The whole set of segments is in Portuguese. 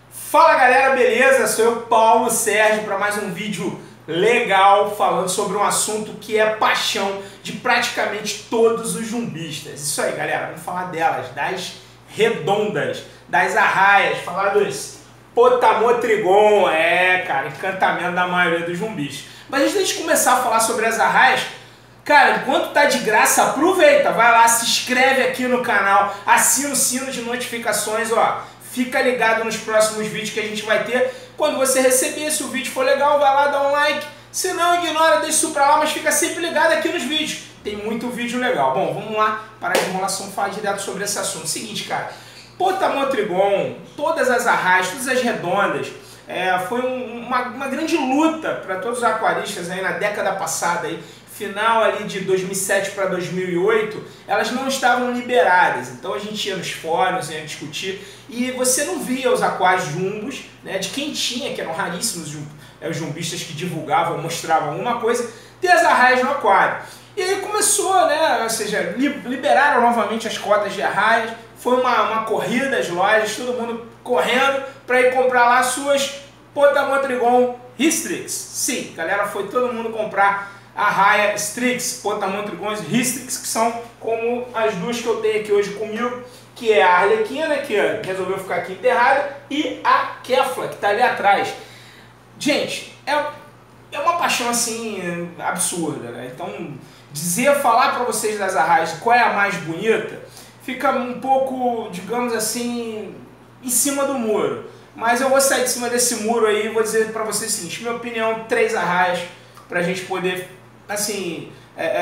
Fala galera, beleza? Sou eu, Paulo Sérgio, para mais um vídeo legal falando sobre um assunto que é paixão de praticamente todos os jumbistas. Isso aí, galera, vamos falar delas, das redondas, das arraias, falar dos Potamotrigon, cara, encantamento da maioria dos jumbistas. Mas antes de começar a falar sobre as arraias, cara, enquanto tá de graça, aproveita, vai lá, se inscreve aqui no canal, assina o sino de notificações, ó. Fica ligado nos próximos vídeos que a gente vai ter. Quando você receber, se o vídeo for legal, vai lá, dá um like. Se não, ignora, deixa isso pra lá, mas fica sempre ligado aqui nos vídeos. Tem muito vídeo legal. Bom, vamos lá, para a enrolação, falar direto sobre esse assunto. Seguinte, cara, Potamotrigon, todas as arraias, todas as redondas, foi uma grande luta para todos os aquaristas aí na década passada, aí, final ali de 2007 para 2008, elas não estavam liberadas. Então a gente ia nos fóruns, ia discutir, e você não via os aquários jumbos, né, de quem tinha, que eram raríssimos os jumbistas que divulgavam, mostravam alguma coisa, ter as arraias no aquário. E aí começou, né, ou seja, liberaram novamente as cotas de arraias, foi uma corrida às lojas, todo mundo correndo para ir comprar lá suas Potamotrigon Hystrix. Sim, galera, foi todo mundo comprar arraia Strix, Potamotrigon Hystrix, que são como as duas que eu tenho aqui hoje comigo, que é a Arlequina, que resolveu ficar aqui enterrada, e a Kefla, que está ali atrás. Gente, é uma paixão assim absurda, né? Então, falar para vocês das arraias qual é a mais bonita, fica um pouco, digamos assim, em cima do muro. Mas eu vou sair de cima desse muro aí e vou dizer para vocês o seguinte, minha opinião, 3 arraias para a gente poder, assim,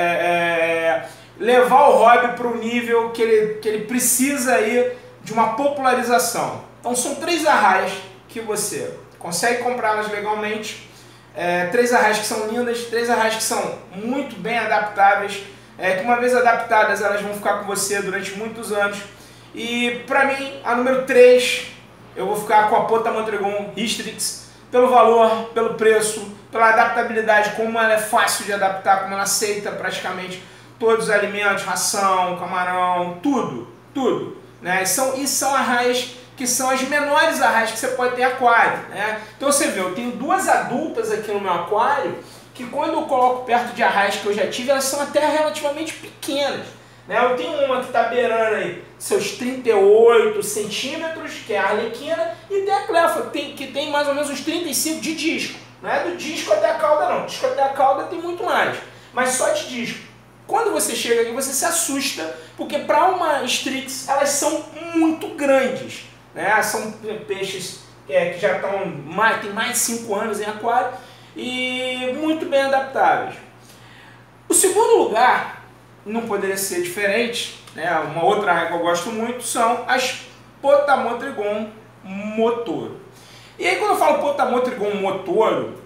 levar o hobby para o nível que ele precisa aí de uma popularização. Então são 3 arraias que você consegue comprá-las legalmente, 3 arraias que são lindas, 3 arraias que são muito bem adaptáveis, que uma vez adaptadas elas vão ficar com você durante muitos anos. E para mim, a número 3, eu vou ficar com a Potamotrigon Hystrix, pelo valor, pelo preço, pela adaptabilidade, como ela é fácil de adaptar, como ela aceita praticamente todos os alimentos, ração, camarão, tudo, né? E são arraias que são as menores arraias que você pode ter aquário, né? Então você vê, eu tenho 2 adultas aqui no meu aquário, que quando eu coloco perto de arraias que eu já tive, elas são até relativamente pequenas, né? Eu tenho uma que está beirando aí seus 38 centímetros, que é a Arlequina, e tem a Kefla, que tem mais ou menos uns 35 de disco. Não é do disco até a cauda não, disco até a cauda tem muito mais, mas só de disco. Quando você chega aqui, você se assusta, porque para uma Strix elas são muito grandes, né? São peixes que já tem mais de 5 anos em aquário e muito bem adaptáveis. O segundo lugar, não poderia ser diferente, né? Uma outra arraia que eu gosto muito são as Potamotrigon Motoro. E aí quando eu falo Potamotrigon Motoro,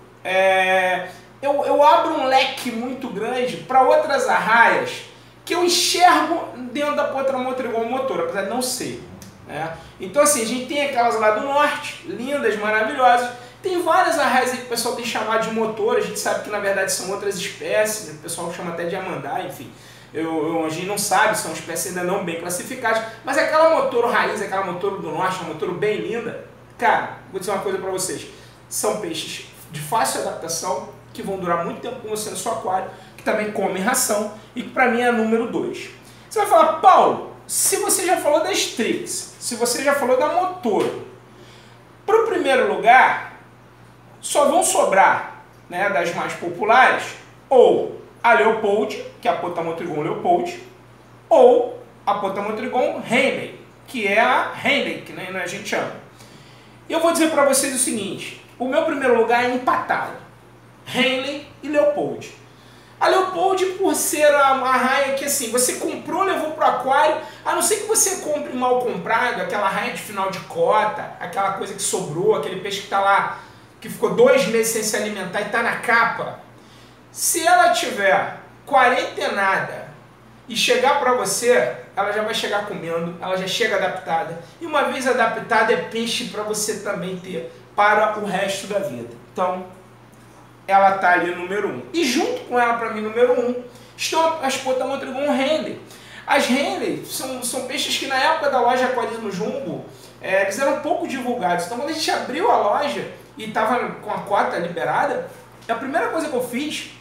eu abro um leque muito grande para outras arraias que eu enxergo dentro da Potamotrigon Motoro, apesar de não ser, né? Então assim, a gente tem aquelas lá do norte, lindas, maravilhosas. Tem várias arraias aí que o pessoal tem chamado de Motoro, a gente sabe que na verdade são outras espécies, né? O pessoal chama até de Amandá, enfim. A gente não sabe, são espécies ainda não bem classificadas, mas aquela Motoro raiz, aquela Motoro do norte, uma Motoro bem linda, cara, vou dizer uma coisa para vocês, são peixes de fácil adaptação, que vão durar muito tempo com você no seu aquário, que também comem ração, e que para mim é a número 2. Você vai falar, Paulo, se você já falou da Strix, se você já falou da Motoro, para o primeiro lugar, só vão sobrar, né, das mais populares, ou a Leopold, que é a Potamotrigon Leopold, ou a Potamotrigon Henley, que é a Henley, que a gente chama. E eu vou dizer para vocês o seguinte, o meu primeiro lugar é empatado, Henley e Leopold. A Leopold, por ser uma arraia que assim, você comprou, levou para o aquário, a não ser que você compre mal comprado, aquela arraia de final de cota, aquela coisa que sobrou, aquele peixe que está lá, que ficou 2 meses sem se alimentar e está na capa. Se ela tiver quarentenada e chegar para você, ela já vai chegar comendo, ela já chega adaptada. E uma vez adaptada, é peixe para você também ter para o resto da vida. Então, ela está ali número 1. E junto com ela, para mim, número 1, estão as Potamotrigon Henley. As Henley são peixes que na época da loja Aquarismo Jumbo eles eram pouco divulgados. Então quando a gente abriu a loja e estava com a cota liberada, a primeira coisa que eu fiz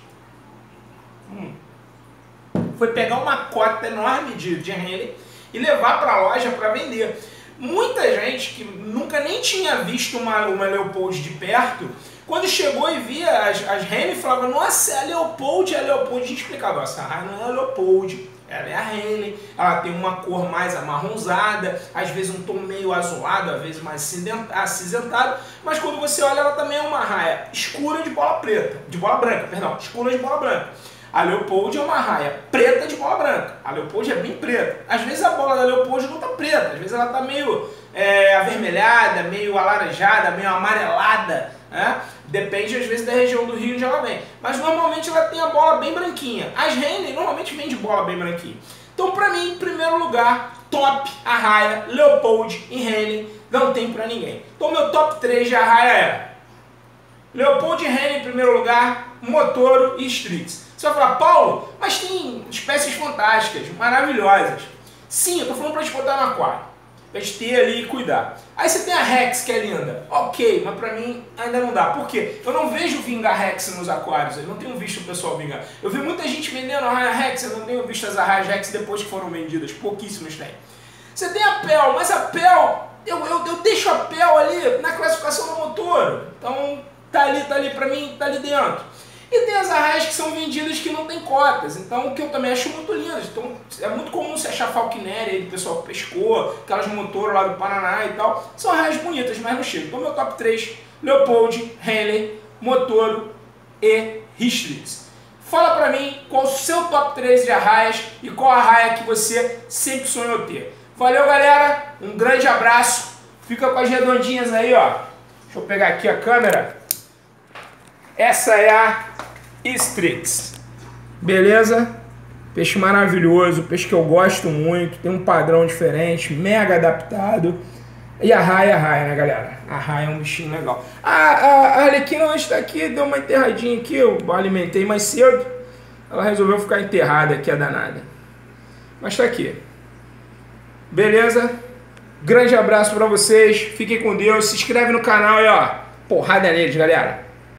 foi pegar uma cota enorme de Henley e levar para a loja para vender. Muita gente que nunca nem tinha visto uma Leopold de perto, quando chegou e via as Henley, falava, nossa, é a Leopold, é a Leopold. A gente explicava, essa raia não é a Leopold, ela é a Henley, ela tem uma cor mais amarronzada, às vezes um tom meio azulado, às vezes mais acinzentado, mas quando você olha, ela também é uma raia escura de bola branca, escura de bola branca. A Leopold é uma raia preta de bola branca. A Leopold é bem preta. Às vezes a bola da Leopold não está preta, às vezes ela está meio avermelhada, meio alaranjada, meio amarelada, né? Depende às vezes da região do Rio onde ela vem. Mas normalmente ela tem a bola bem branquinha. As Henley normalmente vêm de bola bem branquinha. Então para mim, em primeiro lugar, top a raia Leopold em Henley, não tem para ninguém. Então meu top 3 de arraia é Leopold e Henley em primeiro lugar, Motoro e Strix. Você vai falar, Paulo, mas tem espécies fantásticas, maravilhosas. Sim, eu tô falando pra gente botar no aquário, pra gente ter ali e cuidar. Aí você tem a Rex, que é linda. Ok, mas pra mim ainda não dá. Por quê? Eu não vejo vingar Rex nos aquários, eu não tenho visto o pessoal vingar. Eu vi muita gente vendendo a raia Rex, eu não tenho visto as arraias Rex depois que foram vendidas, pouquíssimos tem. Você tem a Pel, mas a Pel, eu deixo a Pel ali na classificação do Motoro. Então tá ali pra mim, tá ali dentro. E tem as arraias que são vendidas que não tem cotas, então o que eu também acho muito lindas. Então é muito comum você achar Falkner aí, do pessoal que pescou, aquelas Motoro lá do Paraná e tal. São arraias bonitas, mas não chegam. Então meu top 3, Leopold, Henley, Motoro e Strix. Fala pra mim qual o seu top 3 de arraias e qual a arraia que você sempre sonhou ter. Valeu, galera, um grande abraço, fica com as redondinhas aí, ó. Deixa eu pegar aqui a câmera. Essa é a Strix, beleza? Peixe maravilhoso, peixe que eu gosto muito, tem um padrão diferente, mega adaptado. E a raia, né, galera? A raia é um bichinho legal. A Arlequina hoje tá aqui, deu uma enterradinha aqui, eu alimentei mais cedo. Ela resolveu ficar enterrada aqui, a danada. Mas tá aqui. Beleza? Grande abraço pra vocês, fiquem com Deus, se inscreve no canal e ó, porrada neles, galera.